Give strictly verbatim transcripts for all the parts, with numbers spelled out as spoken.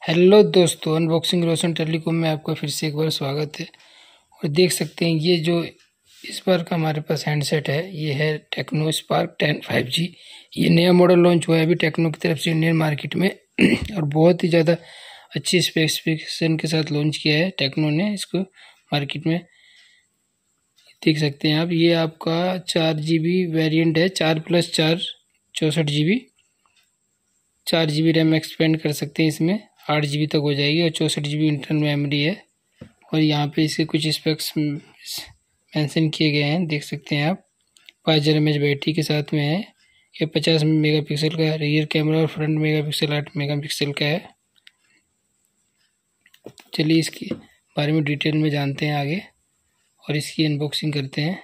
Hello दोस्तों, unboxing रोशन telecom में आपका फिर से एक बार स्वागत है। और देख सकते हैं ये जो इस बार का हमारे पास हैंडसेट है, ये है Tecno Spark ten five G. ये नया मॉडल लॉन्च हुआ है अभी टेक्नो की तरफ से इंडियन मार्केट में और बहुत ही ज़्यादा अच्छी स्पेसिफिकेशन के साथ लॉन्च किया है टेक्नो ने इसको मार्केट में। देख सकते हैं आप, ये आपका चार जी बी वेरियंट है, चार प्लस चार चौंसठ जी बी चार जी बी रैम एक्सपेंड कर सकते हैं, इसमें आठ जी बी तक हो जाएगी और चौंसठ जी बी इंटरनल मेमोरी है। और यहाँ पे इसके कुछ स्पेक्स मेंशन किए गए हैं, देख सकते हैं आप। पाँच हज़ार एम एच बैटरी के साथ में है। ये पचास मेगापिक्सल का रियर कैमरा और फ्रंट मेगापिक्सल आठ मेगापिक्सल का है। चलिए इसके बारे में डिटेल में जानते हैं आगे और इसकी अनबॉक्सिंग करते हैं।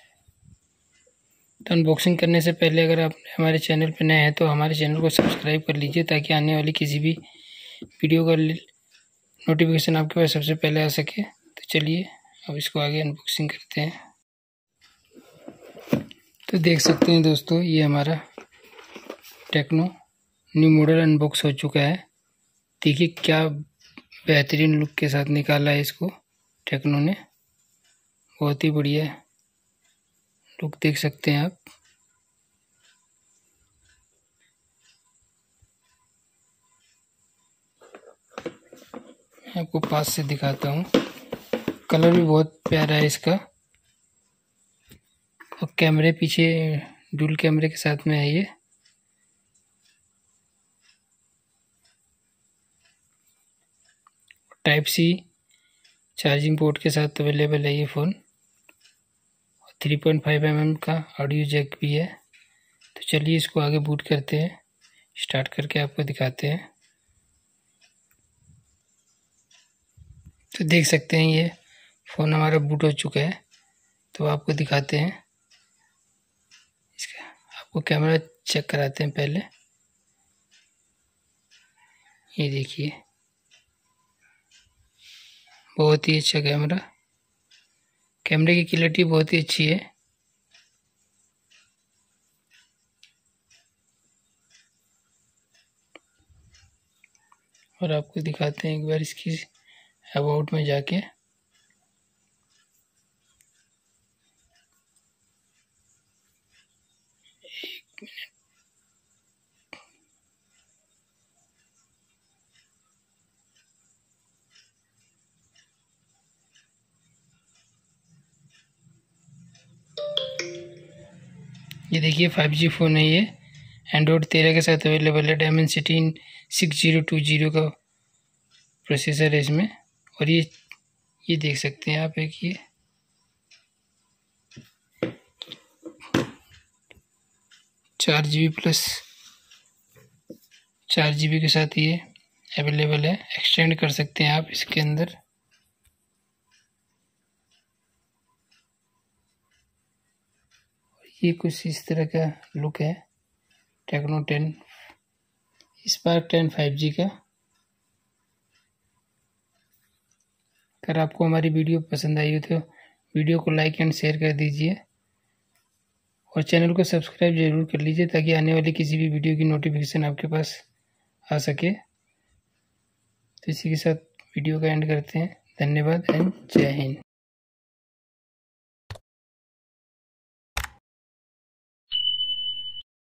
तो अनबॉक्सिंग करने से पहले अगर आप हमारे चैनल पर नए हैं तो हमारे चैनल को सब्सक्राइब कर लीजिए, ताकि आने वाली किसी भी वीडियो का नोटिफिकेशन आपके पास सबसे पहले आ सके। तो चलिए अब इसको आगे अनबॉक्सिंग करते हैं। तो देख सकते हैं दोस्तों, ये हमारा टेक्नो न्यू मॉडल अनबॉक्स हो चुका है। देखिए क्या बेहतरीन लुक के साथ निकाला है इसको टेक्नो ने, बहुत ही बढ़िया लुक देख सकते हैं आप। मैं आपको पास से दिखाता हूँ, कलर भी बहुत प्यारा है इसका और कैमरे पीछे डुअल कैमरे के साथ में है। ये टाइप सी चार्जिंग पोर्ट के साथ अवेलेबल है ये phone. Three point five M M का ऑडियो जैक भी है। तो चलिए इसको आगे बूट करते हैं, स्टार्ट करके आपको दिखाते हैं। तो देख सकते हैं ये फ़ोन हमारा बूट हो चुका है। तो आपको दिखाते हैं इसका, आपको कैमरा चेक कराते हैं पहले। ये देखिए बहुत ही अच्छा कैमरा, कैमरे की क्लैरिटी बहुत ही अच्छी है। और आपको दिखाते हैं एक बार इसकी अबाउट में जाके। एक मिनट, ये देखिए फाइव जी फ़ोन है ये, एंड्रॉयड तेरह के साथ अवेलेबल है। Dimensity six zero two zero का प्रोसेसर है इसमें। और ये ये देख सकते हैं आप, एक ये चार जी बी प्लस चार जी बी के साथ ये अवेलेबल है। एक्सटेंड कर सकते हैं आप इसके अंदर। ये कुछ इस तरह का लुक है Tecno ten Spark ten five G का। अगर आपको हमारी वीडियो पसंद आई हो तो वीडियो को लाइक एंड शेयर कर दीजिए और चैनल को सब्सक्राइब जरूर कर लीजिए, ताकि आने वाली किसी भी वीडियो की नोटिफिकेशन आपके पास आ सके। तो इसी के साथ वीडियो का एंड करते हैं। धन्यवाद एंड जय हिंद।